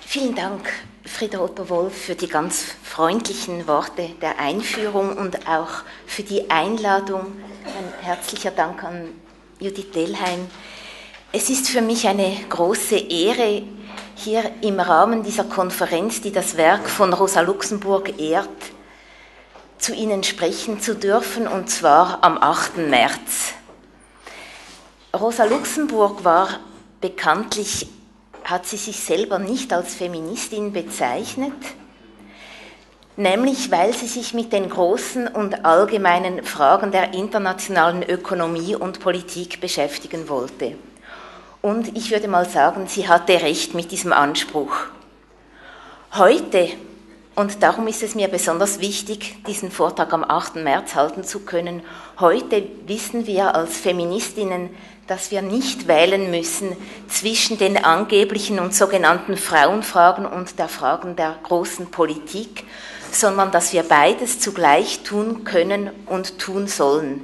Vielen Dank, Frieder Otto Wolf, für die ganz freundlichen Worte der Einführung und auch für die Einladung. Ein herzlicher Dank an Judith Delheim. Es ist für mich eine große Ehre, hier im Rahmen dieser Konferenz, die das Werk von Rosa Luxemburg ehrt, zu Ihnen sprechen zu dürfen, und zwar am 8. März. Rosa Luxemburg war bekanntlich, hat sie sich selber nicht als Feministin bezeichnet, nämlich weil sie sich mit den großen und allgemeinen Fragen der internationalen Ökonomie und Politik beschäftigen wollte. Und ich würde mal sagen, sie hatte recht mit diesem Anspruch. Heute, und darum ist es mir besonders wichtig, diesen Vortrag am 8. März halten zu können, heute wissen wir als Feministinnen, dass wir nicht wählen müssen zwischen den angeblichen und sogenannten Frauenfragen und der Fragen der großen Politik, sondern dass wir beides zugleich tun können und tun sollen.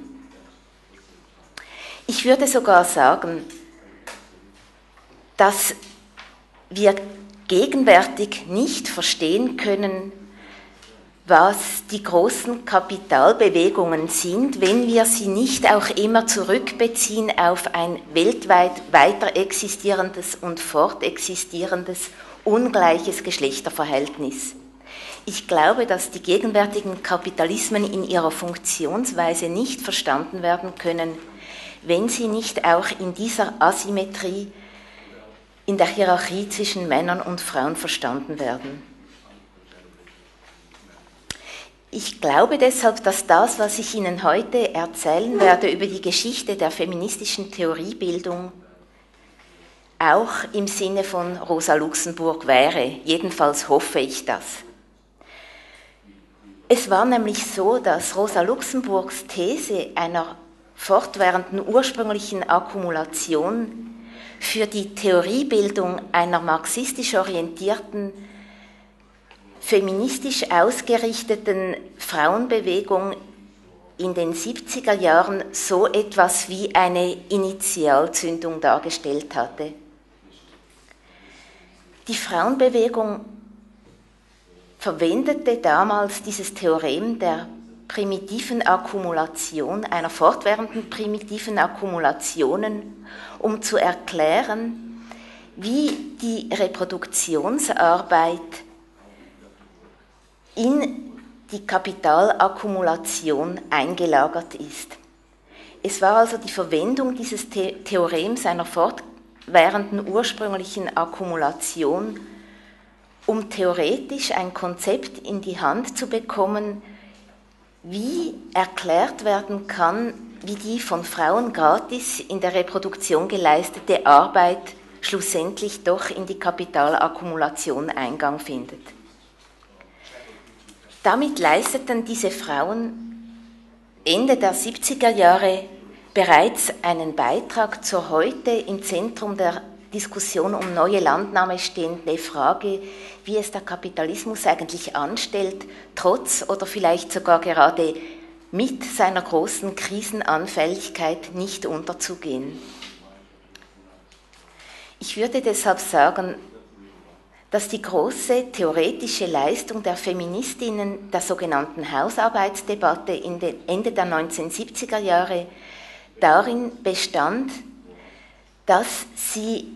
Ich würde sogar sagen, dass wir gegenwärtig nicht verstehen können, was die großen Kapitalbewegungen sind, wenn wir sie nicht auch immer zurückbeziehen auf ein weltweit weiter existierendes und fortexistierendes ungleiches Geschlechterverhältnis. Ich glaube, dass die gegenwärtigen Kapitalismen in ihrer Funktionsweise nicht verstanden werden können, wenn sie nicht auch in dieser Asymmetrie in der Hierarchie zwischen Männern und Frauen verstanden werden. Ich glaube deshalb, dass das, was ich Ihnen heute erzählen werde über die Geschichte der feministischen Theoriebildung, auch im Sinne von Rosa Luxemburg wäre. Jedenfalls hoffe ich das. Es war nämlich so, dass Rosa Luxemburgs These einer fortwährenden ursprünglichen Akkumulation für die Theoriebildung einer marxistisch orientierten, feministisch ausgerichteten Frauenbewegung in den 70er Jahren so etwas wie eine Initialzündung dargestellt hatte. Die Frauenbewegung verwendete damals dieses Theorem der primitiven Akkumulation, einer fortwährenden primitiven Akkumulationen, um zu erklären, wie die Reproduktionsarbeit in die Kapitalakkumulation eingelagert ist. Es war also die Verwendung dieses Theorems einer fortwährenden ursprünglichen Akkumulation, um theoretisch ein Konzept in die Hand zu bekommen, wie erklärt werden kann, wie die von Frauen gratis in der Reproduktion geleistete Arbeit schlussendlich doch in die Kapitalakkumulation Eingang findet. Damit leisteten diese Frauen Ende der 70er Jahre bereits einen Beitrag zur heute im Zentrum der Diskussion um neue Landnahme stehende Frage, wie es der Kapitalismus eigentlich anstellt, trotz oder vielleicht sogar gerade mit seiner großen Krisenanfälligkeit nicht unterzugehen. Ich würde deshalb sagen, dass die große theoretische Leistung der Feministinnen der sogenannten Hausarbeitsdebatte Ende der 1970er Jahre darin bestand, dass sie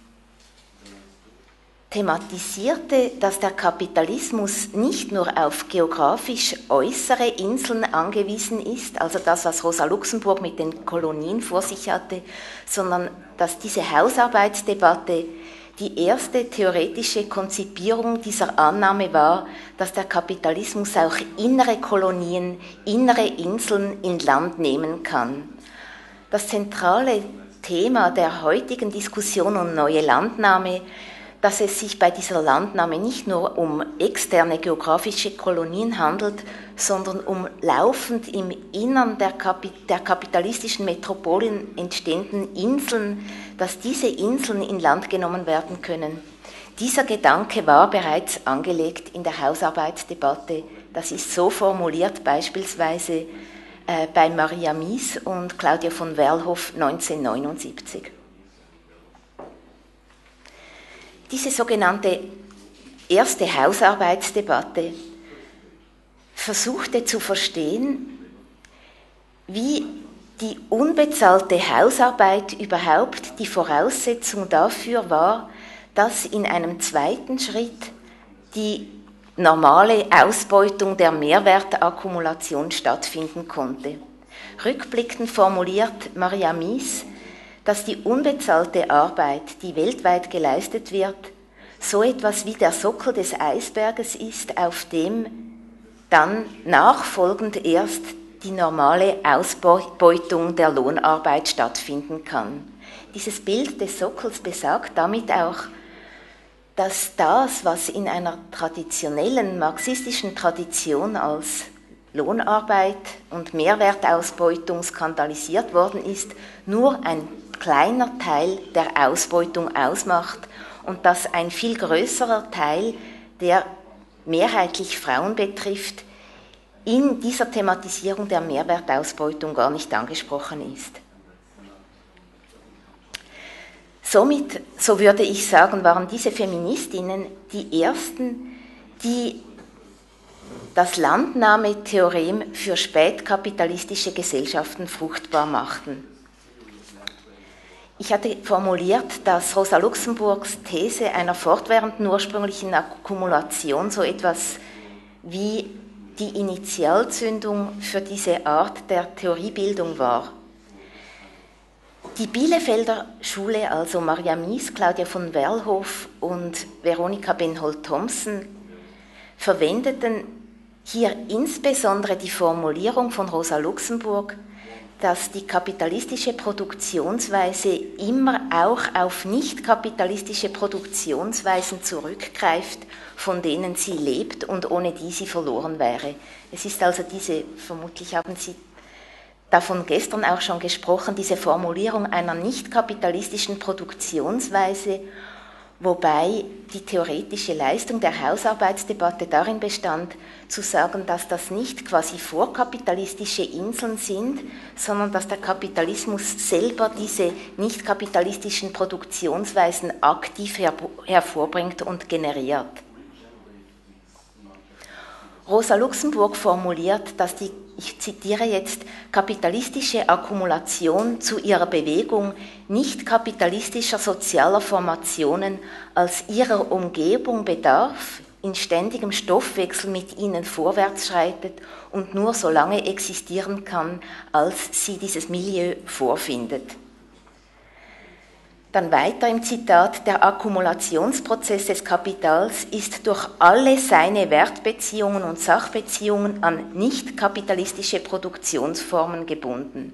thematisierte, dass der Kapitalismus nicht nur auf geografisch äußere Inseln angewiesen ist, also das, was Rosa Luxemburg mit den Kolonien vor sich hatte, sondern dass diese Hausarbeitsdebatte die erste theoretische Konzipierung dieser Annahme war, dass der Kapitalismus auch innere Kolonien, innere Inseln in Land nehmen kann. Das zentrale Thema der heutigen Diskussion um neue Landnahme, dass es sich bei dieser Landnahme nicht nur um externe geografische Kolonien handelt, sondern um laufend im Innern der kapitalistischen Metropolen entstehenden Inseln, dass diese Inseln in Land genommen werden können. Dieser Gedanke war bereits angelegt in der Hausarbeitsdebatte. Das ist so formuliert beispielsweise bei Maria Mies und Claudia von Werlhoff 1979. Diese sogenannte erste Hausarbeitsdebatte versuchte zu verstehen, wie die unbezahlte Hausarbeit überhaupt die Voraussetzung dafür war, dass in einem zweiten Schritt die normale Ausbeutung der Mehrwertakkumulation stattfinden konnte. Rückblickend formuliert Maria Mies, dass die unbezahlte Arbeit, die weltweit geleistet wird, so etwas wie der Sockel des Eisberges ist, auf dem dann nachfolgend erst die normale Ausbeutung der Lohnarbeit stattfinden kann. Dieses Bild des Sockels besagt damit auch, dass das, was in einer traditionellen marxistischen Tradition als Lohnarbeit und Mehrwertausbeutung skandalisiert worden ist, nur ein kleiner Teil der Ausbeutung ausmacht und dass ein viel größerer Teil, der mehrheitlich Frauen betrifft, in dieser Thematisierung der Mehrwertausbeutung gar nicht angesprochen ist. Somit, so würde ich sagen, waren diese Feministinnen die ersten, die das Landnahmetheorem für spätkapitalistische Gesellschaften fruchtbar machten. Ich hatte formuliert, dass Rosa Luxemburgs These einer fortwährenden ursprünglichen Akkumulation so etwas wie die Initialzündung für diese Art der Theoriebildung war. Die Bielefelder Schule, also Maria Mies, Claudia von Werlhof und Veronika Benhold-Thompson, verwendeten hier insbesondere die Formulierung von Rosa Luxemburg, dass die kapitalistische Produktionsweise immer auch auf nicht kapitalistische Produktionsweisen zurückgreift, von denen sie lebt und ohne die sie verloren wäre. Es ist also diese, vermutlich haben Sie davon gestern auch schon gesprochen, diese Formulierung einer nicht kapitalistischen Produktionsweise, wobei die theoretische Leistung der Hausarbeitsdebatte darin bestand, zu sagen, dass das nicht quasi vorkapitalistische Inseln sind, sondern dass der Kapitalismus selber diese nicht kapitalistischen Produktionsweisen aktiv hervorbringt und generiert. Rosa Luxemburg formuliert, dass die, ich zitiere jetzt, kapitalistische Akkumulation zu ihrer Bewegung nicht kapitalistischer sozialer Formationen als ihrer Umgebung bedarf, in ständigem Stoffwechsel mit ihnen vorwärts schreitet und nur so lange existieren kann, als sie dieses Milieu vorfindet. Dann weiter im Zitat, der Akkumulationsprozess des Kapitals ist durch alle seine Wertbeziehungen und Sachbeziehungen an nicht kapitalistische Produktionsformen gebunden.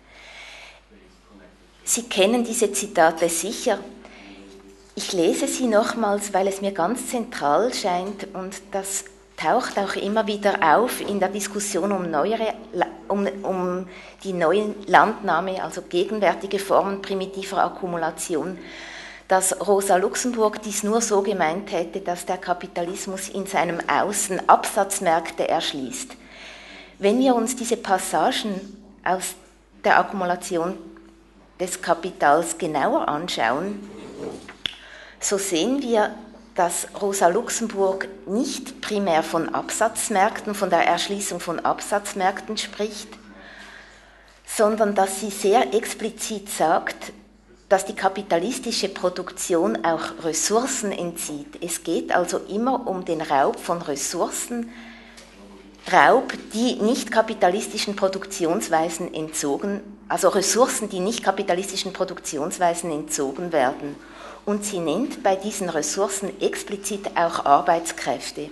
Sie kennen diese Zitate sicher. Ich lese sie nochmals, weil es mir ganz zentral scheint und das taucht auch immer wieder auf in der Diskussion um die neue Landnahme, also gegenwärtige Formen primitiver Akkumulation, dass Rosa Luxemburg dies nur so gemeint hätte, dass der Kapitalismus in seinem Außen Absatzmärkte erschließt. Wenn wir uns diese Passagen aus der Akkumulation des Kapitals genauer anschauen, so sehen wir, dass Rosa Luxemburg nicht primär von Absatzmärkten, von der Erschließung von Absatzmärkten spricht, sondern dass sie sehr explizit sagt, dass die kapitalistische Produktion auch Ressourcen entzieht. Es geht also immer um den Raub von Ressourcen, Raub, die nicht kapitalistischen Produktionsweisen entzogen, also Ressourcen, die nicht kapitalistischen Produktionsweisen entzogen werden. Und sie nennt bei diesen Ressourcen explizit auch Arbeitskräfte.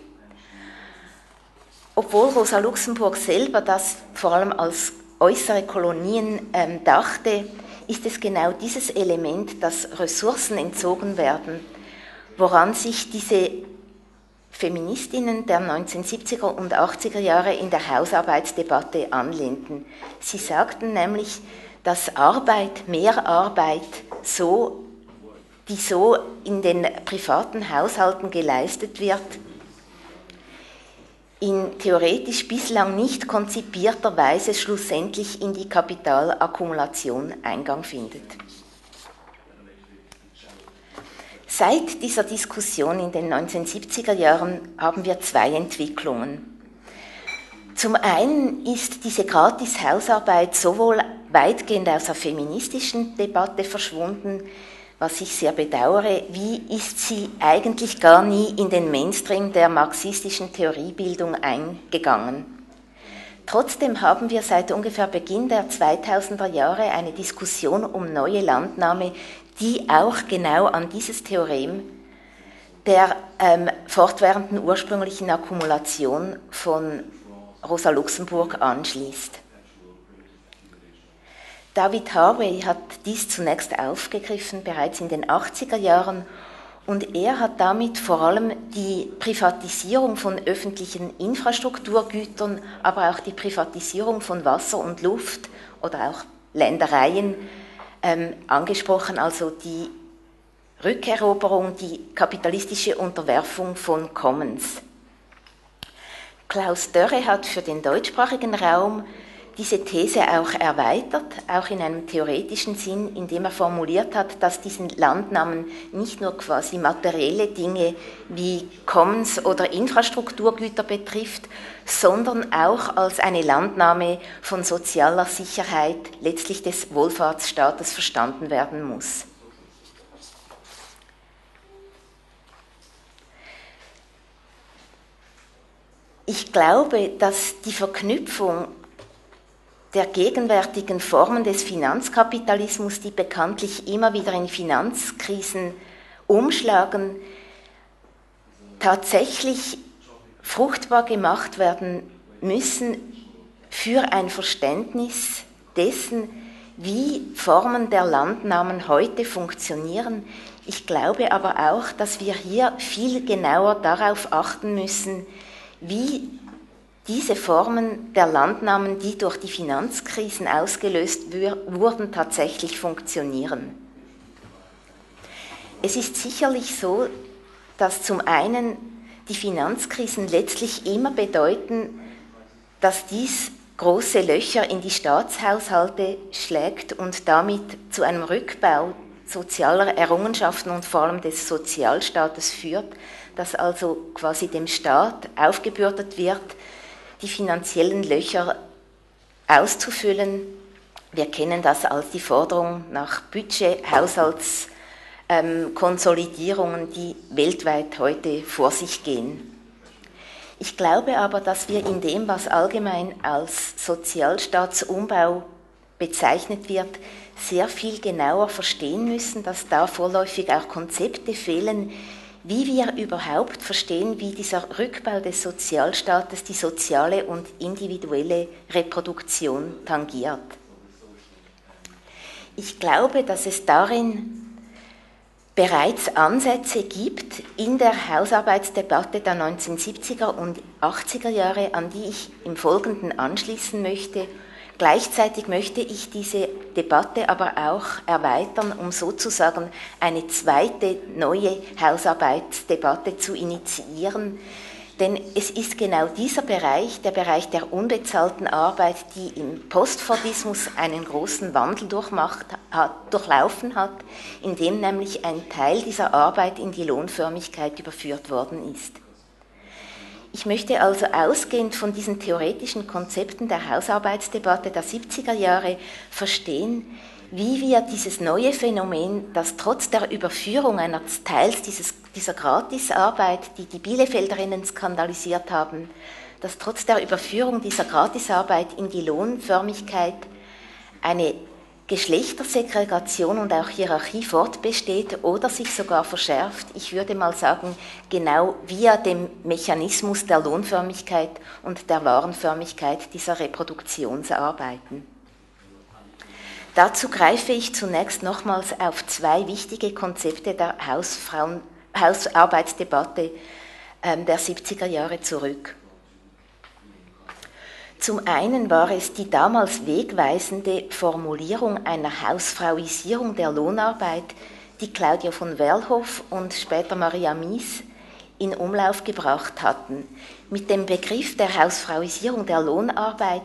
Obwohl Rosa Luxemburg selber das vor allem als äußere Kolonien dachte, ist es genau dieses Element, dass Ressourcen entzogen werden, woran sich diese Feministinnen der 1970er und 80er Jahre in der Hausarbeitsdebatte anlehnten. Sie sagten nämlich, dass Arbeit, mehr Arbeit, die so in den privaten Haushalten geleistet wird, in theoretisch bislang nicht konzipierter Weise schlussendlich in die Kapitalakkumulation Eingang findet. Seit dieser Diskussion in den 1970er Jahren haben wir zwei Entwicklungen. Zum einen ist diese Gratis-Hausarbeit sowohl weitgehend aus der feministischen Debatte verschwunden, was ich sehr bedauere, wie ist sie eigentlich gar nie in den Mainstream der marxistischen Theoriebildung eingegangen. Trotzdem haben wir seit ungefähr Beginn der 2000er Jahre eine Diskussion um neue Landnahme, die auch genau an dieses Theorem der fortwährenden ursprünglichen Akkumulation von Rosa Luxemburg anschließt. David Harvey hat dies zunächst aufgegriffen, bereits in den 80er Jahren, und er hat damit vor allem die Privatisierung von öffentlichen Infrastrukturgütern, aber auch die Privatisierung von Wasser und Luft oder auch Ländereien angesprochen, also die Rückeroberung, die kapitalistische Unterwerfung von Commons. Klaus Dörre hat für den deutschsprachigen Raum diese These auch erweitert, auch in einem theoretischen Sinn, indem er formuliert hat, dass diesen Landnamen nicht nur quasi materielle Dinge wie Commons oder Infrastrukturgüter betrifft, sondern auch als eine Landnahme von sozialer Sicherheit, letztlich des Wohlfahrtsstaates, verstanden werden muss. Ich glaube, dass die Verknüpfung der gegenwärtigen Formen des Finanzkapitalismus, die bekanntlich immer wieder in Finanzkrisen umschlagen, tatsächlich fruchtbar gemacht werden müssen für ein Verständnis dessen, wie Formen der Landnahmen heute funktionieren. Ich glaube aber auch, dass wir hier viel genauer darauf achten müssen, wie diese Formen der Landnahmen, die durch die Finanzkrisen ausgelöst wurden, tatsächlich funktionieren. Es ist sicherlich so, dass zum einen die Finanzkrisen letztlich immer bedeuten, dass dies große Löcher in die Staatshaushalte schlägt und damit zu einem Rückbau sozialer Errungenschaften und vor allem des Sozialstaates führt, dass also quasi dem Staat aufgebürdet wird, die finanziellen Löcher auszufüllen. Wir kennen das als die Forderung nach Budget-Haushaltskonsolidierungen, die weltweit heute vor sich gehen. Ich glaube aber, dass wir in dem, was allgemein als Sozialstaatsumbau bezeichnet wird, sehr viel genauer verstehen müssen, dass da vorläufig auch Konzepte fehlen, wie wir überhaupt verstehen, wie dieser Rückbau des Sozialstaates die soziale und individuelle Reproduktion tangiert. Ich glaube, dass es darin bereits Ansätze gibt in der Hausarbeitsdebatte der 1970er und 80er Jahre, an die ich im Folgenden anschließen möchte. Gleichzeitig möchte ich diese Debatte aber auch erweitern, um sozusagen eine zweite neue Hausarbeitsdebatte zu initiieren. Denn es ist genau dieser Bereich, der Bereich der unbezahlten Arbeit, die im Postfordismus einen großen Wandel durchlaufen hat, in dem nämlich ein Teil dieser Arbeit in die Lohnförmigkeit überführt worden ist. Ich möchte also ausgehend von diesen theoretischen Konzepten der Hausarbeitsdebatte der 70er Jahre verstehen, wie wir dieses neue Phänomen, das trotz der Überführung einer Teils dieser Gratisarbeit, die die Bielefelderinnen skandalisiert haben, dass trotz der Überführung dieser Gratisarbeit in die Lohnförmigkeit eine Geschlechtersegregation und auch Hierarchie fortbesteht oder sich sogar verschärft, ich würde mal sagen, genau via dem Mechanismus der Lohnförmigkeit und der Warenförmigkeit dieser Reproduktionsarbeiten. Dazu greife ich zunächst nochmals auf zwei wichtige Konzepte der Hausarbeitsdebatte der 70er Jahre zurück. Zum einen war es die damals wegweisende Formulierung einer Hausfrauisierung der Lohnarbeit, die Claudia von Werlhoff und später Maria Mies in Umlauf gebracht hatten. Mit dem Begriff der Hausfrauisierung der Lohnarbeit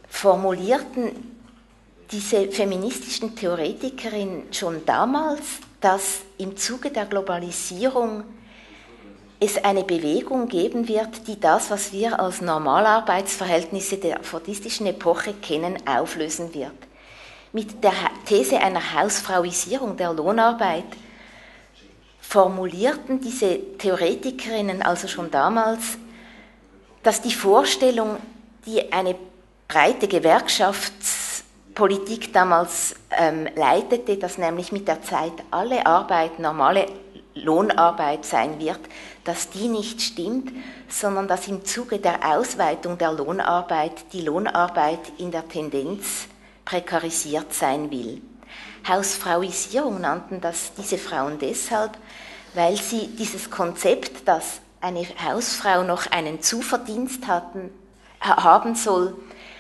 formulierten diese feministischen Theoretikerinnen schon damals dass im Zuge der Globalisierung es eine Bewegung geben wird, die das, was wir als Normalarbeitsverhältnisse der fordistischen Epoche kennen, auflösen wird. Mit der These einer Hausfrauisierung der Lohnarbeit formulierten diese Theoretikerinnen also schon damals, dass die Vorstellung, die eine breite Gewerkschaftspolitik damals leitete, dass nämlich mit der Zeit alle Arbeit normale Lohnarbeit sein wird, dass die nicht stimmt, sondern dass im Zuge der Ausweitung der Lohnarbeit die Lohnarbeit in der Tendenz prekarisiert sein will. Hausfrauisierung nannten das diese Frauen deshalb, weil sie dieses Konzept, dass eine Hausfrau noch einen Zuverdienst haben soll,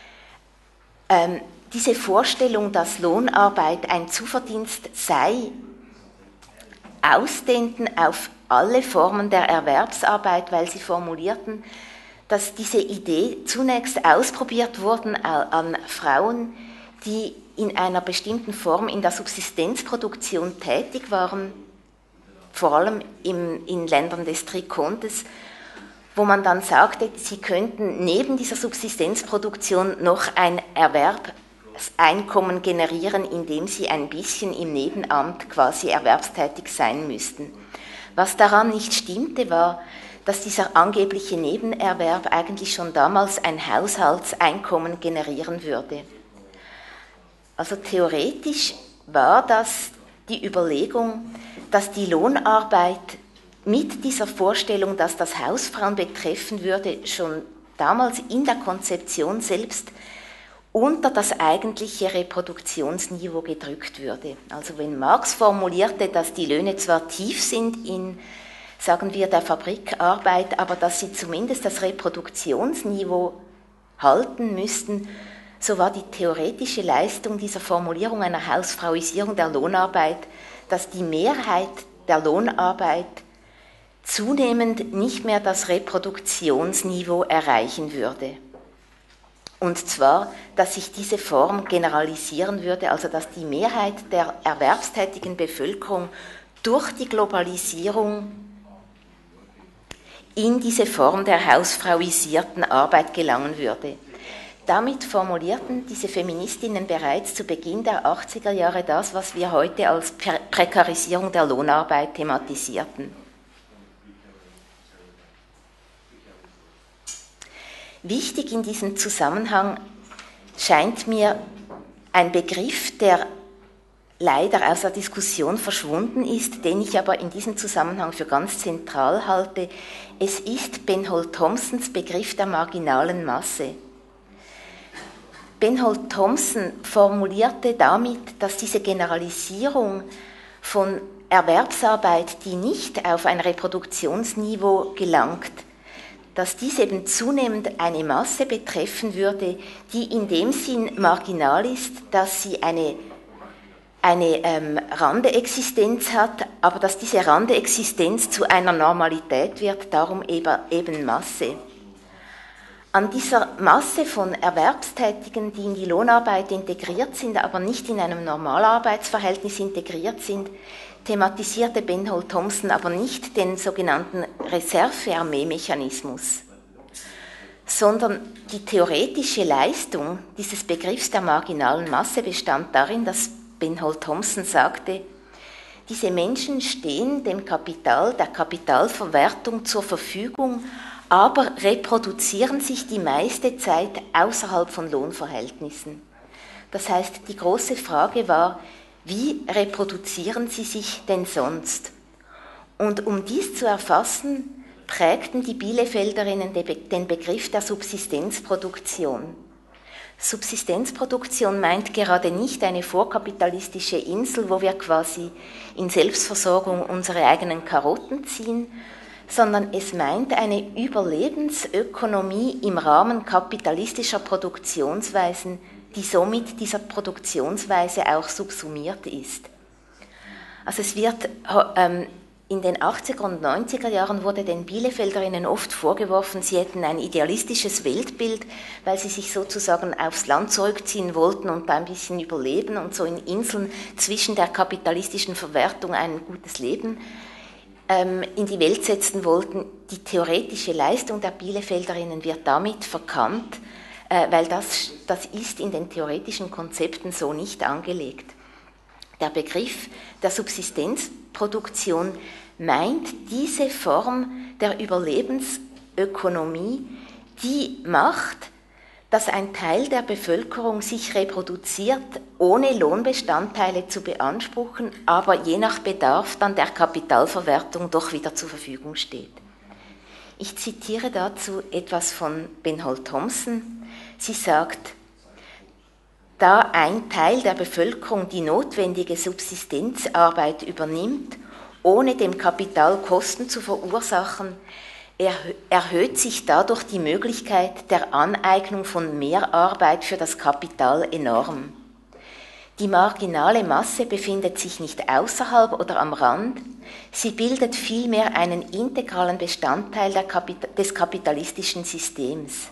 diese Vorstellung, dass Lohnarbeit ein Zuverdienst sei, ausdehnten auf alle Formen der Erwerbsarbeit, weil sie formulierten, dass diese Idee zunächst ausprobiert wurde an Frauen, die in einer bestimmten Form in der Subsistenzproduktion tätig waren, vor allem in Ländern des Trikontes, wo man dann sagte, sie könnten neben dieser Subsistenzproduktion noch ein Erwerbseinkommen generieren, indem sie ein bisschen im Nebenamt quasi erwerbstätig sein müssten. Was daran nicht stimmte, war, dass dieser angebliche Nebenerwerb eigentlich schon damals ein Haushaltseinkommen generieren würde. Also theoretisch war das die Überlegung, dass die Lohnarbeit mit dieser Vorstellung, dass das Hausfrauen betreffen würde, schon damals in der Konzeption selbst unter das eigentliche Reproduktionsniveau gedrückt würde. Also wenn Marx formulierte, dass die Löhne zwar tief sind in, sagen wir, der Fabrikarbeit, aber dass sie zumindest das Reproduktionsniveau halten müssten, so war die theoretische Leistung dieser Formulierung einer Hausfrauisierung der Lohnarbeit, dass die Mehrheit der Lohnarbeit zunehmend nicht mehr das Reproduktionsniveau erreichen würde. Und zwar, dass sich diese Form generalisieren würde, also dass die Mehrheit der erwerbstätigen Bevölkerung durch die Globalisierung in diese Form der hausfrauisierten Arbeit gelangen würde. Damit formulierten diese Feministinnen bereits zu Beginn der 80er Jahre das, was wir heute als Prekarisierung der Lohnarbeit thematisierten. Wichtig in diesem Zusammenhang scheint mir ein Begriff, der leider aus der Diskussion verschwunden ist, den ich aber in diesem Zusammenhang für ganz zentral halte. Es ist Benhold Thompsons Begriff der marginalen Masse. Benhold Thompson formulierte damit, dass diese Generalisierung von Erwerbsarbeit, die nicht auf ein Reproduktionsniveau gelangt, dass dies eben zunehmend eine Masse betreffen würde, die in dem Sinn marginal ist, dass sie eine Randeexistenz hat, aber dass diese Randeexistenz zu einer Normalität wird, darum eben Masse. An dieser Masse von Erwerbstätigen, die in die Lohnarbeit integriert sind, aber nicht in einem Normalarbeitsverhältnis integriert sind, thematisierte Benhold Thompson aber nicht den sogenannten Reservearmee-Mechanismus, sondern die theoretische Leistung dieses Begriffs der marginalen Masse bestand darin, dass Benhold Thompson sagte, diese Menschen stehen dem Kapital, der Kapitalverwertung zur Verfügung, aber reproduzieren sich die meiste Zeit außerhalb von Lohnverhältnissen. Das heißt, die große Frage war, wie reproduzieren sie sich denn sonst? Und um dies zu erfassen, prägten die Bielefelderinnen den Begriff der Subsistenzproduktion. Subsistenzproduktion meint gerade nicht eine vorkapitalistische Insel, wo wir quasi in Selbstversorgung unsere eigenen Karotten ziehen, sondern es meint eine Überlebensökonomie im Rahmen kapitalistischer Produktionsweisen, die somit dieser Produktionsweise auch subsumiert ist. Also es wird in den 80er und 90er Jahren wurde den Bielefelderinnen oft vorgeworfen, sie hätten ein idealistisches Weltbild, weil sie sich sozusagen aufs Land zurückziehen wollten und da ein bisschen überleben und so in Inseln zwischen der kapitalistischen Verwertung ein gutes Leben in die Welt setzen wollten. Die theoretische Leistung der Bielefelderinnen wird damit verkannt, weil das ist in den theoretischen Konzepten so nicht angelegt. Der Begriff der Subsistenzproduktion meint diese Form der Überlebensökonomie, die macht, dass ein Teil der Bevölkerung sich reproduziert, ohne Lohnbestandteile zu beanspruchen, aber je nach Bedarf dann der Kapitalverwertung doch wieder zur Verfügung steht. Ich zitiere dazu etwas von Benhold Thompson. Sie sagt: Da ein Teil der Bevölkerung die notwendige Subsistenzarbeit übernimmt, ohne dem Kapital Kosten zu verursachen, erhöht sich dadurch die Möglichkeit der Aneignung von Mehrarbeit für das Kapital enorm. Die marginale Masse befindet sich nicht außerhalb oder am Rand, sie bildet vielmehr einen integralen Bestandteil des kapitalistischen Systems.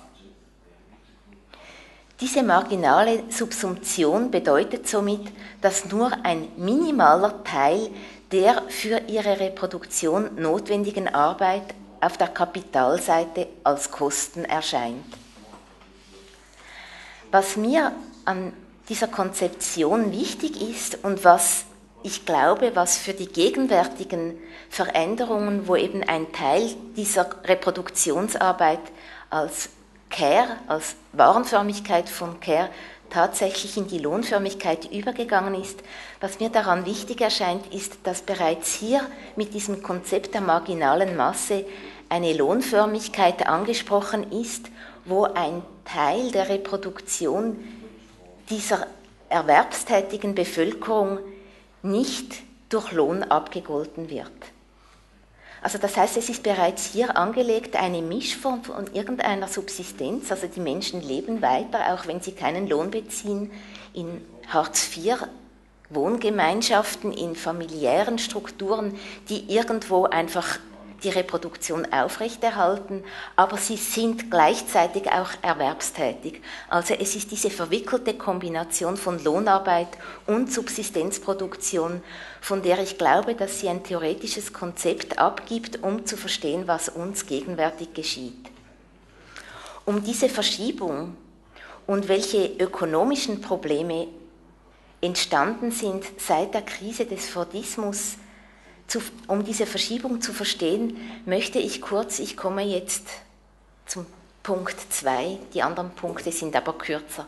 Diese marginale Subsumption bedeutet somit, dass nur ein minimaler Teil der für ihre Reproduktion notwendigen Arbeit auf der Kapitalseite als Kosten erscheint. Was mir an dieser Konzeption wichtig ist und was ich glaube, was für die gegenwärtigen Veränderungen, wo eben ein Teil dieser Reproduktionsarbeit als Care, als Warenförmigkeit von Care tatsächlich in die Lohnförmigkeit übergegangen ist. Was mir daran wichtig erscheint, ist, dass bereits hier mit diesem Konzept der marginalen Masse eine Lohnförmigkeit angesprochen ist, wo ein Teil der Reproduktion dieser erwerbstätigen Bevölkerung nicht durch Lohn abgegolten wird. Also das heißt, es ist bereits hier angelegt eine Mischform von irgendeiner Subsistenz, also die Menschen leben weiter, auch wenn sie keinen Lohn beziehen, in Hartz-IV-Wohngemeinschaften, in familiären Strukturen, die irgendwo einfach die Reproduktion aufrechterhalten, aber sie sind gleichzeitig auch erwerbstätig. Also es ist diese verwickelte Kombination von Lohnarbeit und Subsistenzproduktion, von der ich glaube, dass sie ein theoretisches Konzept abgibt, um zu verstehen, was uns gegenwärtig geschieht. Um diese Verschiebung und welche ökonomischen Probleme entstanden sind seit der Krise des Fordismus, um diese Verschiebung zu verstehen, möchte ich kurz, ich komme jetzt zum Punkt 2, die anderen Punkte sind aber kürzer.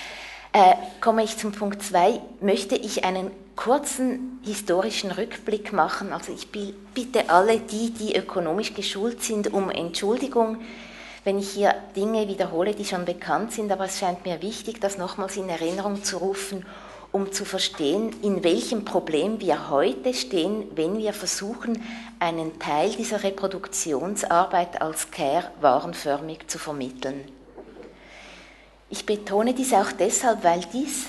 Komme ich zum Punkt 2, möchte ich einen kurzen historischen Rückblick machen. Also ich bitte alle die ökonomisch geschult sind, um Entschuldigung, wenn ich hier Dinge wiederhole, die schon bekannt sind, aber es scheint mir wichtig, das nochmals in Erinnerung zu rufen, um zu verstehen, in welchem Problem wir heute stehen, wenn wir versuchen, einen Teil dieser Reproduktionsarbeit als Care warenförmig zu vermitteln. Ich betone dies auch deshalb, weil dies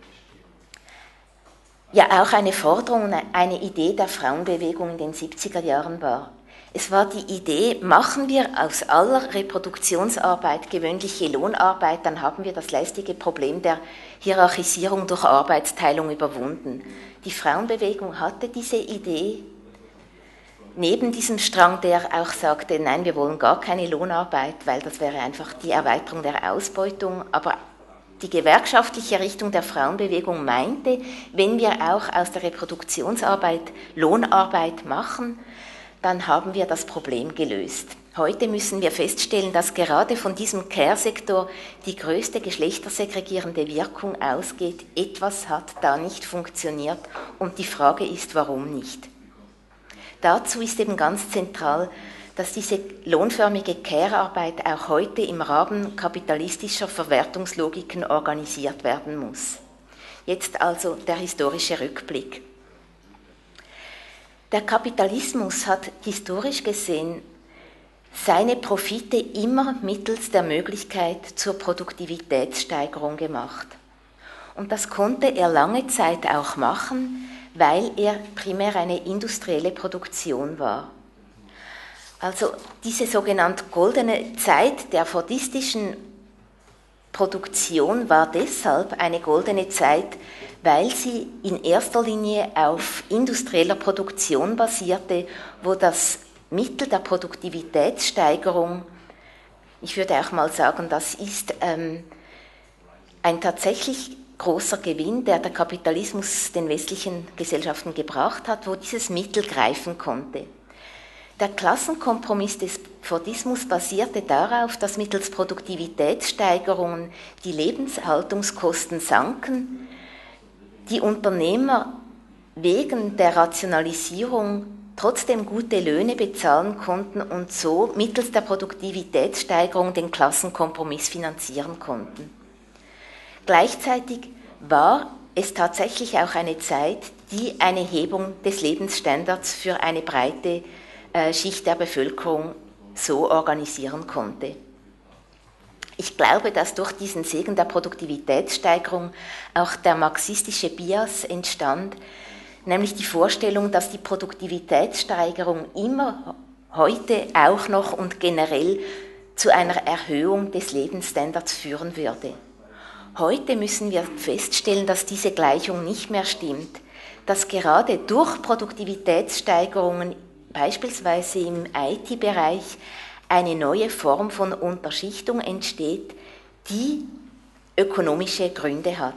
ja auch eine Forderung, eine Idee der Frauenbewegung in den 70er Jahren war. Es war die Idee, machen wir aus aller Reproduktionsarbeit gewöhnliche Lohnarbeit, dann haben wir das lästige Problem der Hierarchisierung durch Arbeitsteilung überwunden. Die Frauenbewegung hatte diese Idee, neben diesem Strang, der auch sagte, nein, wir wollen gar keine Lohnarbeit, weil das wäre einfach die Erweiterung der Ausbeutung, aber die gewerkschaftliche Richtung der Frauenbewegung meinte, wenn wir auch aus der Reproduktionsarbeit Lohnarbeit machen, dann haben wir das Problem gelöst. Heute müssen wir feststellen, dass gerade von diesem Care-Sektor die größte geschlechtersegregierende Wirkung ausgeht. Etwas hat da nicht funktioniert und die Frage ist, warum nicht. Dazu ist eben ganz zentral, dass diese lohnförmige Care-Arbeit auch heute im Rahmen kapitalistischer Verwertungslogiken organisiert werden muss. Jetzt also der historische Rückblick. Der Kapitalismus hat historisch gesehen seine Profite immer mittels der Möglichkeit zur Produktivitätssteigerung gemacht. Und das konnte er lange Zeit auch machen, weil er primär eine industrielle Produktion war. Also diese sogenannte goldene Zeit der fordistischen Produktion war deshalb eine goldene Zeit, weil sie in erster Linie auf industrieller Produktion basierte, wo das Mittel der Produktivitätssteigerung, ich würde auch mal sagen, das ist ein tatsächlich großer Gewinn, der Kapitalismus den westlichen Gesellschaften gebracht hat, wo dieses Mittel greifen konnte. Der Klassenkompromiss des Fordismus basierte darauf, dass mittels Produktivitätssteigerungen die Lebenshaltungskosten sanken, die Unternehmer wegen der Rationalisierung trotzdem gute Löhne bezahlen konnten und so mittels der Produktivitätssteigerung den Klassenkompromiss finanzieren konnten. Gleichzeitig war es tatsächlich auch eine Zeit, die eine Hebung des Lebensstandards für eine breite Schicht der Bevölkerung so organisieren konnte. Ich glaube, dass durch diesen Segen der Produktivitätssteigerung auch der marxistische Bias entstand, nämlich die Vorstellung, dass die Produktivitätssteigerung immer heute auch noch und generell zu einer Erhöhung des Lebensstandards führen würde. Heute müssen wir feststellen, dass diese Gleichung nicht mehr stimmt, dass gerade durch Produktivitätssteigerungen beispielsweise im IT-Bereich eine neue Form von Unterschichtung entsteht, die ökonomische Gründe hat.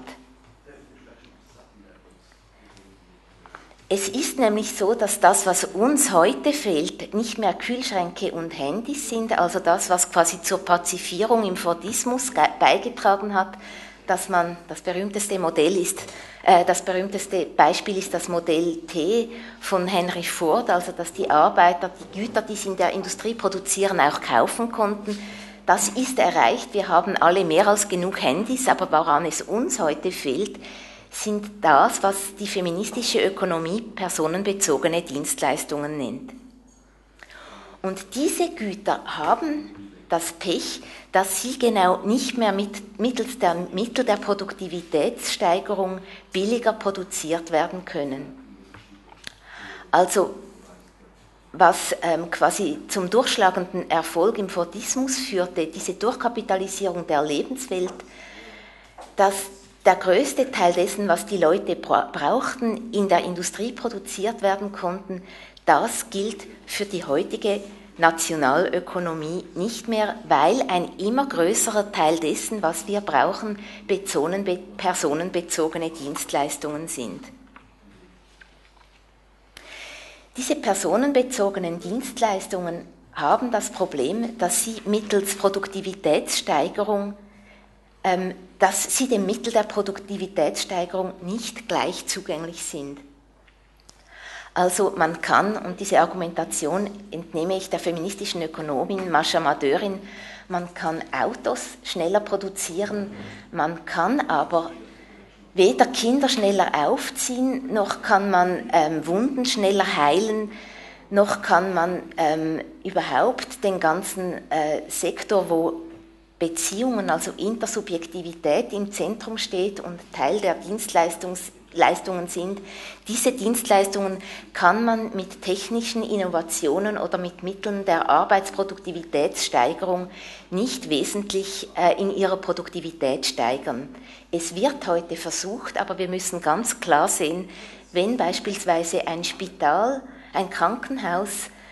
Es ist nämlich so, dass das, was uns heute fehlt, nicht mehr Kühlschränke und Handys sind, also das, was quasi zur Pazifierung im Fordismus beigetragen hat, dass man, das berühmteste Beispiel ist das Modell T von Henry Ford, also dass die Arbeiter die Güter, die sie in der Industrie produzieren, auch kaufen konnten. Das ist erreicht, wir haben alle mehr als genug Handys, aber woran es uns heute fehlt, sind das, was die feministische Ökonomie personenbezogene Dienstleistungen nennt. Und diese Güter haben das Pech, dass sie genau nicht mehr mittels der Mittel der Produktivitätssteigerung billiger produziert werden können. Also was quasi zum durchschlagenden Erfolg im Fordismus führte, diese Durchkapitalisierung der Lebenswelt, dass der größte Teil dessen, was die Leute brauchten, in der Industrie produziert werden konnten, das gilt für die heutige Nationalökonomie nicht mehr, weil ein immer größerer Teil dessen, was wir brauchen, personenbezogene Dienstleistungen sind. Diese personenbezogenen Dienstleistungen haben das Problem, dass sie mittels Produktivitätssteigerung, dass sie dem Mittel der Produktivitätssteigerung nicht gleich zugänglich sind. Also man kann, und diese Argumentation entnehme ich der feministischen Ökonomin Mascha Madörin, man kann Autos schneller produzieren, man kann aber weder Kinder schneller aufziehen, noch kann man Wunden schneller heilen, noch kann man überhaupt den ganzen Sektor, wo Beziehungen, also Intersubjektivität im Zentrum steht und Teil der Dienstleistungen sind. Diese Dienstleistungen kann man mit technischen Innovationen oder mit Mitteln der Arbeitsproduktivitätssteigerung nicht wesentlich in ihrer Produktivität steigern. Es wird heute versucht, aber wir müssen ganz klar sehen, wenn beispielsweise ein Spital, ein Krankenhaus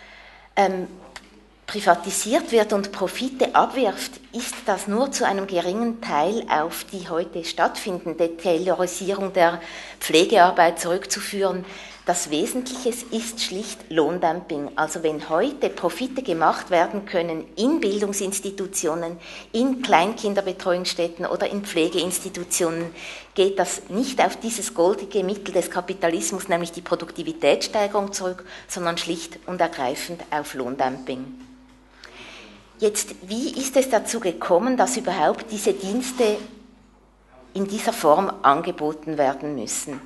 privatisiert wird und Profite abwirft, ist das nur zu einem geringen Teil auf die heute stattfindende Taylorisierung der Pflegearbeit zurückzuführen. Das Wesentliche ist schlicht Lohndumping. Also wenn heute Profite gemacht werden können in Bildungsinstitutionen, in Kleinkinderbetreuungsstätten oder in Pflegeinstitutionen, geht das nicht auf dieses goldige Mittel des Kapitalismus, nämlich die Produktivitätssteigerung zurück, sondern schlicht und ergreifend auf Lohndumping. Jetzt, wie ist es dazu gekommen, dass überhaupt diese Dienste in dieser Form angeboten werden müssen?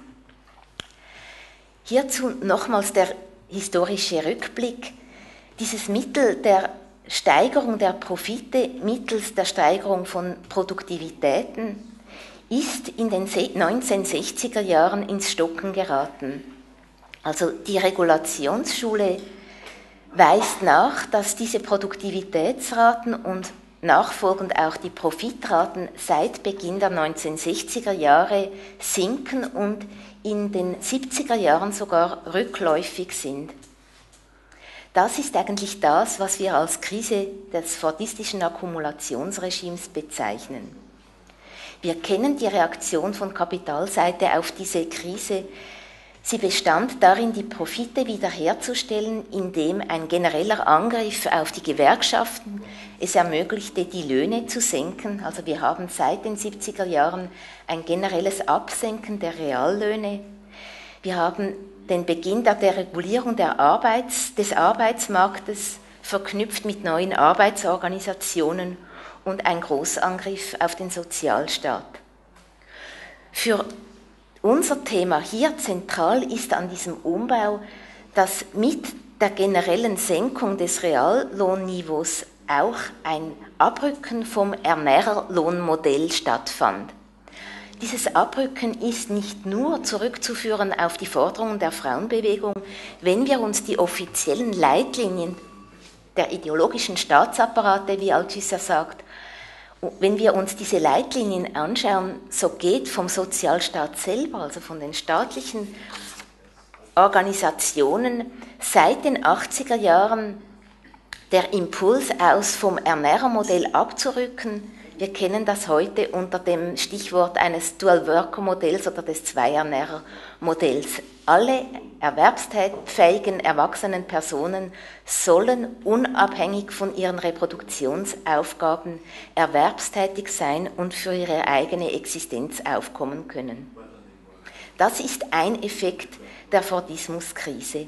Hierzu nochmals der historische Rückblick. Dieses Mittel der Steigerung der Profite mittels der Steigerung von Produktivitäten ist in den 1960er Jahren ins Stocken geraten. Also die Regulationsschule weist nach, dass diese Produktivitätsraten und nachfolgend auch die Profitraten seit Beginn der 1960er Jahre sinken und in den 70er Jahren sogar rückläufig sind. Das ist eigentlich das, was wir als Krise des fordistischen Akkumulationsregimes bezeichnen. Wir kennen die Reaktion von Kapitalseite auf diese Krise. Sie bestand darin, die Profite wiederherzustellen, indem ein genereller Angriff auf die Gewerkschaften es ermöglichte, die Löhne zu senken. Also wir haben seit den 70er Jahren ein generelles Absenken der Reallöhne. Wir haben den Beginn der Deregulierung des Arbeitsmarktes verknüpft mit neuen Arbeitsorganisationen und ein Großangriff auf den Sozialstaat. Für unser Thema hier zentral ist an diesem Umbau, dass mit der generellen Senkung des Reallohnniveaus auch ein Abrücken vom Ernährerlohnmodell stattfand. Dieses Abrücken ist nicht nur zurückzuführen auf die Forderungen der Frauenbewegung, wenn wir uns die offiziellen Leitlinien der ideologischen Staatsapparate, wie Althusser sagt, wenn wir uns diese Leitlinien anschauen, so geht vom Sozialstaat selber, also von den staatlichen Organisationen, seit den 80er Jahren der Impuls aus, vom Ernährermodell abzurücken. Wir kennen das heute unter dem Stichwort eines Dual-Worker-Modells oder des Zwei-Ernährer-Modells. Alle erwerbsfähigen erwachsenen Personen sollen unabhängig von ihren Reproduktionsaufgaben erwerbstätig sein und für ihre eigene Existenz aufkommen können. Das ist ein Effekt der Fordismuskrise.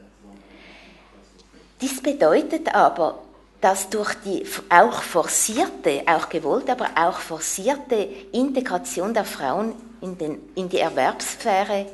Dies bedeutet aber, dass durch die auch gewollte, aber auch forcierte Integration der Frauen in die Erwerbssphäre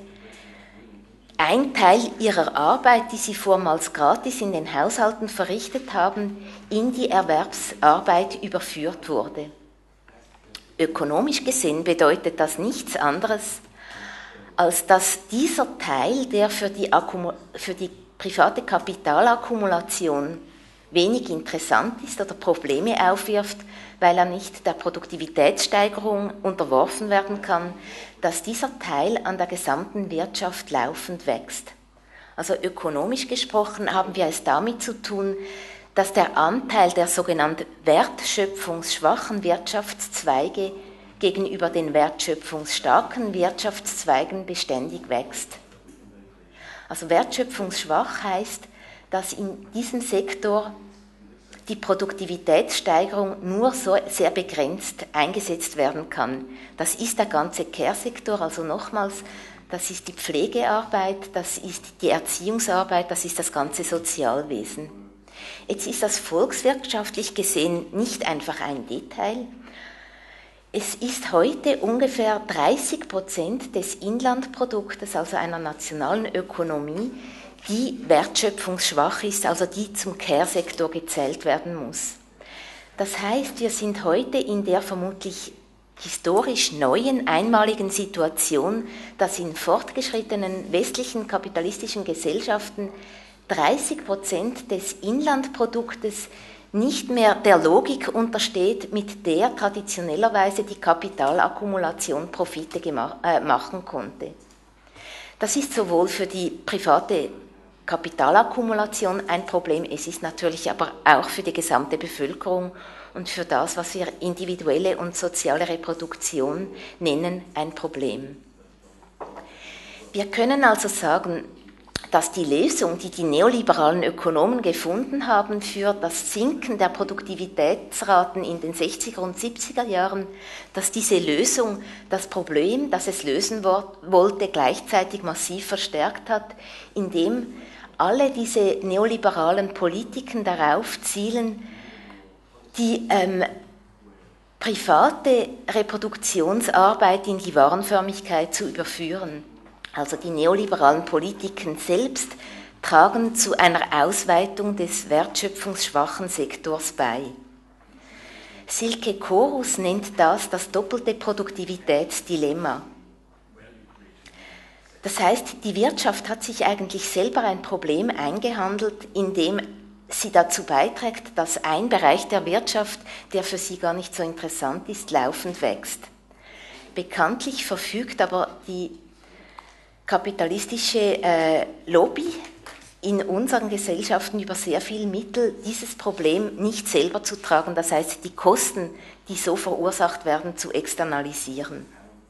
ein Teil ihrer Arbeit, die sie vormals gratis in den Haushalten verrichtet haben, in die Erwerbsarbeit überführt wurde. Ökonomisch gesehen bedeutet das nichts anderes, als dass dieser Teil, der für die private Kapitalakkumulation wenig interessant ist oder Probleme aufwirft, weil er nicht der Produktivitätssteigerung unterworfen werden kann, dass dieser Teil an der gesamten Wirtschaft laufend wächst. Also ökonomisch gesprochen haben wir es damit zu tun, dass der Anteil der sogenannten wertschöpfungsschwachen Wirtschaftszweige gegenüber den wertschöpfungsstarken Wirtschaftszweigen beständig wächst. Also wertschöpfungsschwach heißt, dass in diesem Sektor die Produktivitätssteigerung nur so sehr begrenzt eingesetzt werden kann. Das ist der ganze Care-Sektor, also nochmals, das ist die Pflegearbeit, das ist die Erziehungsarbeit, das ist das ganze Sozialwesen. Jetzt ist das volkswirtschaftlich gesehen nicht einfach ein Detail. Es ist heute ungefähr 30% des Inlandproduktes, also einer nationalen Ökonomie, die wertschöpfungsschwach ist, also die zum Care-Sektor gezählt werden muss. Das heißt, wir sind heute in der vermutlich historisch neuen, einmaligen Situation, dass in fortgeschrittenen westlichen kapitalistischen Gesellschaften 30% des Inlandproduktes nicht mehr der Logik untersteht, mit der traditionellerweise die Kapitalakkumulation Profite machen konnte. Das ist sowohl für die private Kapitalakkumulation ein Problem, es ist natürlich aber auch für die gesamte Bevölkerung und für das, was wir individuelle und soziale Reproduktion nennen, ein Problem. Wir können also sagen, dass die Lösung, die die neoliberalen Ökonomen gefunden haben für das Sinken der Produktivitätsraten in den 60er und 70er Jahren, dass diese Lösung das Problem, das es lösen wollte, gleichzeitig massiv verstärkt hat, indem alle diese neoliberalen Politiken darauf zielen, die private Reproduktionsarbeit in die Warenförmigkeit zu überführen. Also die neoliberalen Politiken selbst tragen zu einer Ausweitung des wertschöpfungsschwachen Sektors bei. Silke Korus nennt das doppelte Produktivitätsdilemma. Das heißt, die Wirtschaft hat sich eigentlich selber ein Problem eingehandelt, indem sie dazu beiträgt, dass ein Bereich der Wirtschaft, der für sie gar nicht so interessant ist, laufend wächst. Bekanntlich verfügt aber die kapitalistische Lobby in unseren Gesellschaften über sehr viele Mittel, dieses Problem nicht selber zu tragen, das heißt, die Kosten, die so verursacht werden, zu externalisieren.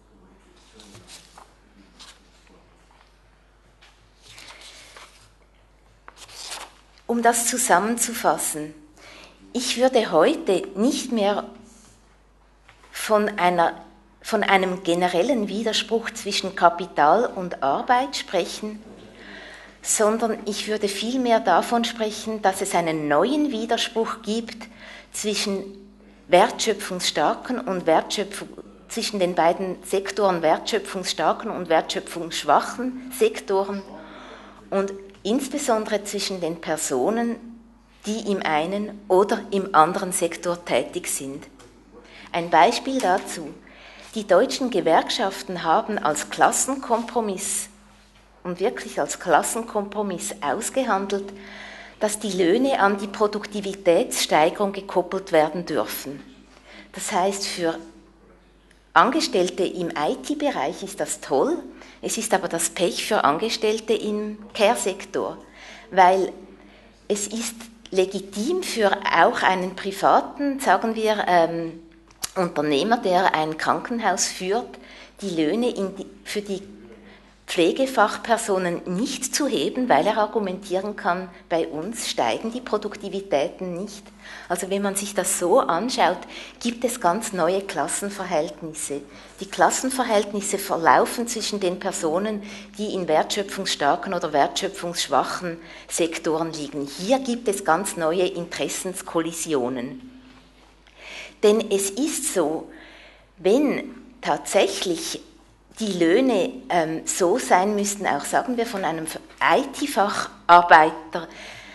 Um das zusammenzufassen, ich würde heute nicht mehr von einem generellen Widerspruch zwischen Kapital und Arbeit sprechen, sondern ich würde vielmehr davon sprechen, dass es einen neuen Widerspruch gibt zwischen wertschöpfungsstarken und zwischen den beiden Sektoren wertschöpfungsstarken und wertschöpfungsschwachen Sektoren und insbesondere zwischen den Personen, die im einen oder im anderen Sektor tätig sind. Ein Beispiel dazu: Die deutschen Gewerkschaften haben als Klassenkompromiss und wirklich als Klassenkompromiss ausgehandelt, dass die Löhne an die Produktivitätssteigerung gekoppelt werden dürfen. Das heißt, für Angestellte im IT-Bereich ist das toll, es ist aber das Pech für Angestellte im Care-Sektor, weil es ist legitim für auch einen privaten, sagen wir, Unternehmer, der ein Krankenhaus führt, die Löhne für die Pflegefachpersonen nicht zu heben, weil er argumentieren kann, bei uns steigen die Produktivitäten nicht. Also wenn man sich das so anschaut, gibt es ganz neue Klassenverhältnisse. Die Klassenverhältnisse verlaufen zwischen den Personen, die in wertschöpfungsstarken oder wertschöpfungsschwachen Sektoren liegen. Hier gibt es ganz neue Interessenskollisionen. Denn es ist so, wenn tatsächlich die Löhne so sein müssten, auch sagen wir von einem IT-Facharbeiter,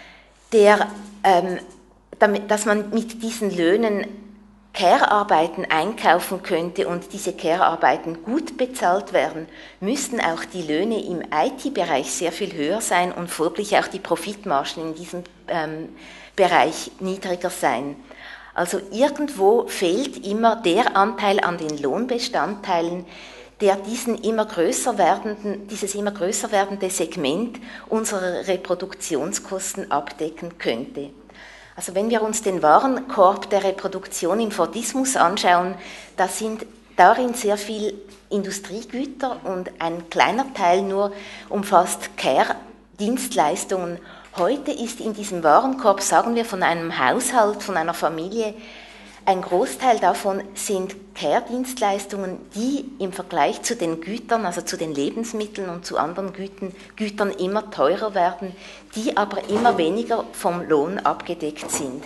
dass man mit diesen Löhnen Care-Arbeiten einkaufen könnte und diese Care-Arbeiten gut bezahlt werden, müssten auch die Löhne im IT-Bereich sehr viel höher sein und folglich auch die Profitmargen in diesem Bereich niedriger sein. Also irgendwo fehlt immer der Anteil an den Lohnbestandteilen, der dieses immer größer werdende Segment unserer Reproduktionskosten abdecken könnte. Also wenn wir uns den Warenkorb der Reproduktion im Fordismus anschauen, da sind darin sehr viel Industriegüter und ein kleiner Teil nur umfasst Care-Dienstleistungen. Heute ist in diesem Warenkorb, sagen wir von einem Haushalt, von einer Familie, ein Großteil davon sind Care-Dienstleistungen, die im Vergleich zu den Gütern, also zu den Lebensmitteln und zu anderen Gütern immer teurer werden, die aber immer weniger vom Lohn abgedeckt sind.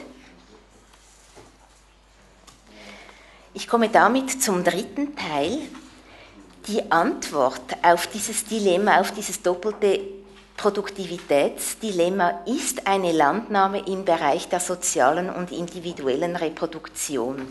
Ich komme damit zum dritten Teil. Die Antwort auf dieses Dilemma, auf dieses doppelte Produktivitätsdilemma ist eine Landnahme im Bereich der sozialen und individuellen Reproduktion.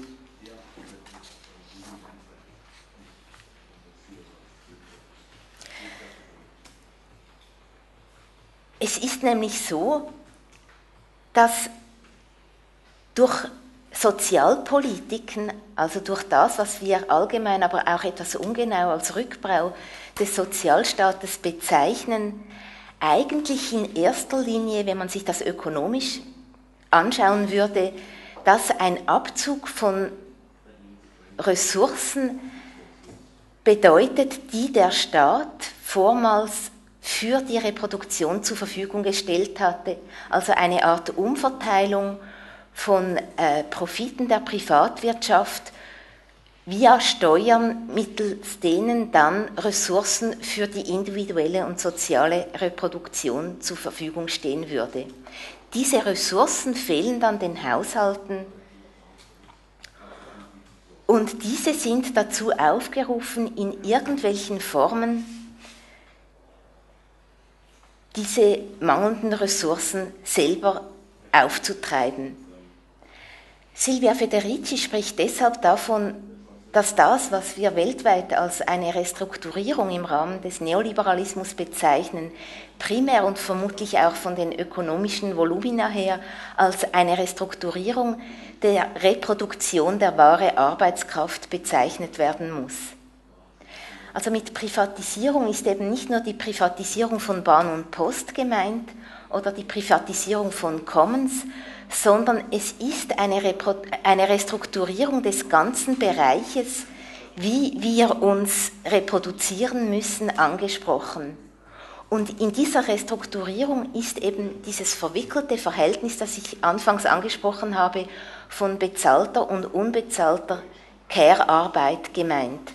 Es ist nämlich so, dass durch Sozialpolitiken, also durch das, was wir allgemein, aber auch etwas ungenau als Rückbau des Sozialstaates bezeichnen, eigentlich in erster Linie, wenn man sich das ökonomisch anschauen würde, dass ein Abzug von Ressourcen bedeutet, die der Staat vormals für die Reproduktion zur Verfügung gestellt hatte, also eine Art Umverteilung von Profiten der Privatwirtschaft via Steuern, mittels denen dann Ressourcen für die individuelle und soziale Reproduktion zur Verfügung stehen würde. Diese Ressourcen fehlen dann den Haushalten und diese sind dazu aufgerufen, in irgendwelchen Formen diese mangelnden Ressourcen selber aufzutreiben. Silvia Federici spricht deshalb davon, dass das, was wir weltweit als eine Restrukturierung im Rahmen des Neoliberalismus bezeichnen, primär und vermutlich auch von den ökonomischen Volumina her als eine Restrukturierung der Reproduktion der wahren Arbeitskraft bezeichnet werden muss. Also mit Privatisierung ist eben nicht nur die Privatisierung von Bahn und Post gemeint oder die Privatisierung von Commons, sondern es ist eine Restrukturierung des ganzen Bereiches, wie wir uns reproduzieren müssen, angesprochen. Und in dieser Restrukturierung ist eben dieses verwickelte Verhältnis, das ich anfangs angesprochen habe, von bezahlter und unbezahlter Care-Arbeit gemeint.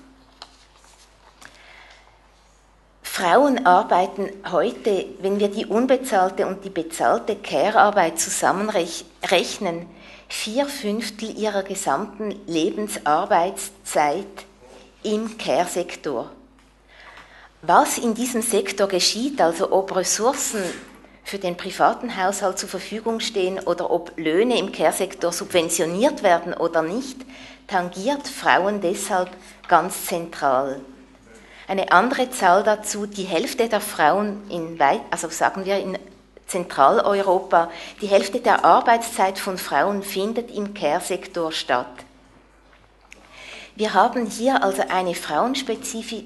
Frauen arbeiten heute, wenn wir die unbezahlte und die bezahlte Care-Arbeit zusammenrechnen, 4/5 ihrer gesamten Lebensarbeitszeit im Care-Sektor. Was in diesem Sektor geschieht, also ob Ressourcen für den privaten Haushalt zur Verfügung stehen oder ob Löhne im Care-Sektor subventioniert werden oder nicht, tangiert Frauen deshalb ganz zentral. Eine andere Zahl dazu, die Hälfte der Frauen in Zentraleuropa, die Hälfte der Arbeitszeit von Frauen findet im Care-Sektor statt. Wir haben hier also eine frauenspezifisch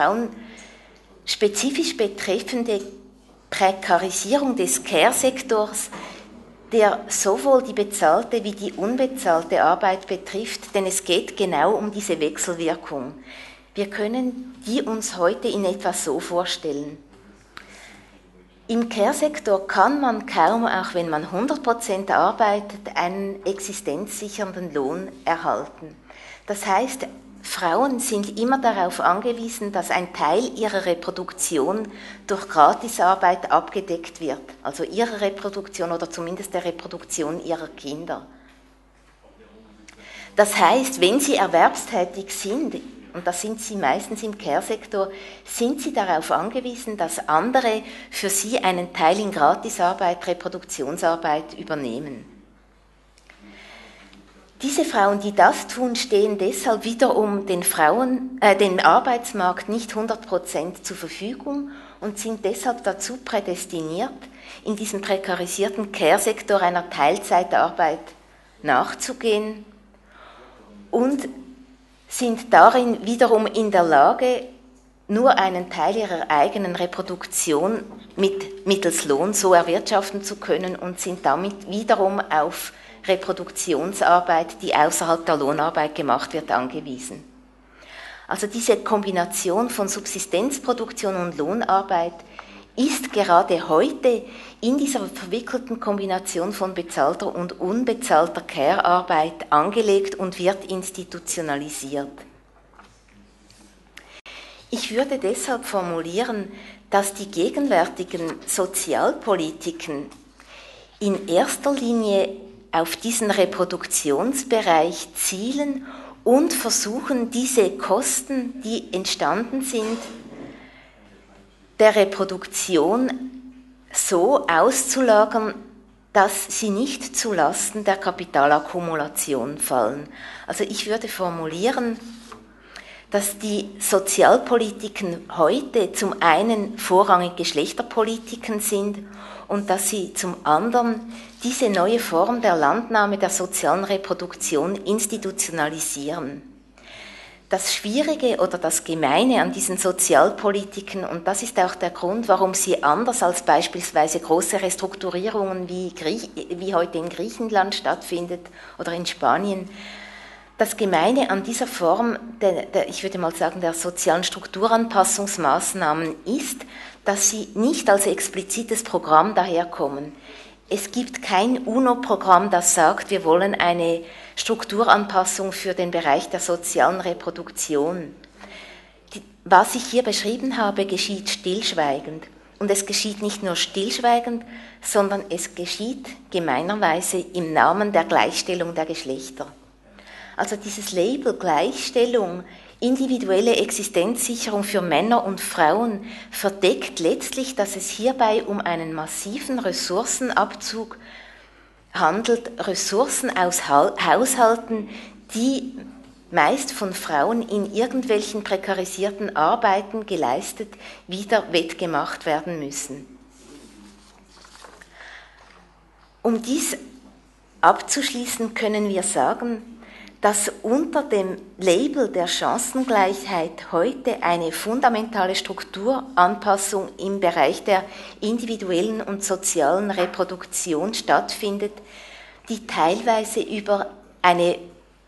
betreffende Prekarisierung des Care-Sektors, der sowohl die bezahlte wie die unbezahlte Arbeit betrifft, denn es geht genau um diese Wechselwirkung. Wir können die uns heute in etwa so vorstellen. Im Care-Sektor kann man kaum, auch wenn man 100% arbeitet, einen existenzsichernden Lohn erhalten. Das heißt, Frauen sind immer darauf angewiesen, dass ein Teil ihrer Reproduktion durch Gratisarbeit abgedeckt wird, also ihre Reproduktion oder zumindest der Reproduktion ihrer Kinder. Das heißt, wenn sie erwerbstätig sind, und das sind sie meistens im Care-Sektor, sind sie darauf angewiesen, dass andere für sie einen Teil in Gratisarbeit, Reproduktionsarbeit übernehmen. Diese Frauen, die das tun, stehen deshalb wiederum den Arbeitsmarkt nicht 100% zur Verfügung und sind deshalb dazu prädestiniert, in diesem prekarisierten Care-Sektor einer Teilzeitarbeit nachzugehen und sind darin wiederum in der Lage, nur einen Teil ihrer eigenen Reproduktion mittels Lohn so erwirtschaften zu können und sind damit wiederum auf Reproduktionsarbeit, die außerhalb der Lohnarbeit gemacht wird, angewiesen. Also diese Kombination von Subsistenzproduktion und Lohnarbeit ist gerade heute in dieser verwickelten Kombination von bezahlter und unbezahlter Care-Arbeit angelegt und wird institutionalisiert. Ich würde deshalb formulieren, dass die gegenwärtigen Sozialpolitiken in erster Linie auf diesen Reproduktionsbereich zielen und versuchen, diese Kosten, die entstanden sind, der Reproduktion so auszulagern, dass sie nicht zulasten der Kapitalakkumulation fallen. Also ich würde formulieren, dass die Sozialpolitiken heute zum einen vorrangig Geschlechterpolitiken sind und dass sie zum anderen diese neue Form der Landnahme der sozialen Reproduktion institutionalisieren. Das Schwierige oder das Gemeine an diesen Sozialpolitiken, und das ist auch der Grund, warum sie anders als beispielsweise große Restrukturierungen wie heute in Griechenland stattfindet oder in Spanien, das Gemeine an dieser Form, ich würde mal sagen, der sozialen Strukturanpassungsmaßnahmen ist, dass sie nicht als explizites Programm daherkommen. Es gibt kein UNO-Programm, das sagt, wir wollen eine Strukturanpassung für den Bereich der sozialen Reproduktion. Was ich hier beschrieben habe, geschieht stillschweigend. Und es geschieht nicht nur stillschweigend, sondern es geschieht gemeinerweise im Namen der Gleichstellung der Geschlechter. Also dieses Label Gleichstellung, individuelle Existenzsicherung für Männer und Frauen verdeckt letztlich, dass es hierbei um einen massiven Ressourcenabzug handelt, Ressourcen aus Haushalten, die meist von Frauen in irgendwelchen prekarisierten Arbeiten geleistet, wieder wettgemacht werden müssen. Um dies abzuschließen, können wir sagen, dass unter dem Label der Chancengleichheit heute eine fundamentale Strukturanpassung im Bereich der individuellen und sozialen Reproduktion stattfindet, die teilweise über eine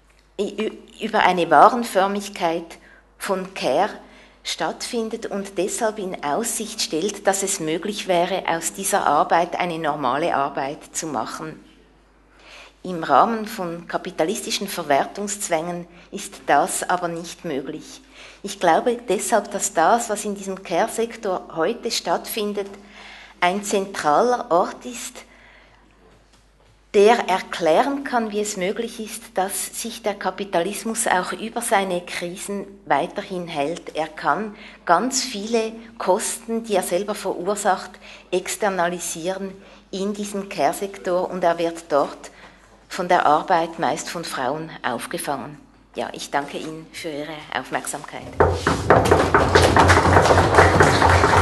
Warenförmigkeit von Care stattfindet und deshalb in Aussicht stellt, dass es möglich wäre, aus dieser Arbeit eine normale Arbeit zu machen. Im Rahmen von kapitalistischen Verwertungszwängen ist das aber nicht möglich. Ich glaube deshalb, dass das, was in diesem Care-Sektor heute stattfindet, ein zentraler Ort ist, der erklären kann, wie es möglich ist, dass sich der Kapitalismus auch über seine Krisen weiterhin hält. Er kann ganz viele Kosten, die er selber verursacht, externalisieren in diesen Care-Sektor und er wird dort von der Arbeit meist von Frauen aufgefangen. Ja, ich danke Ihnen für Ihre Aufmerksamkeit.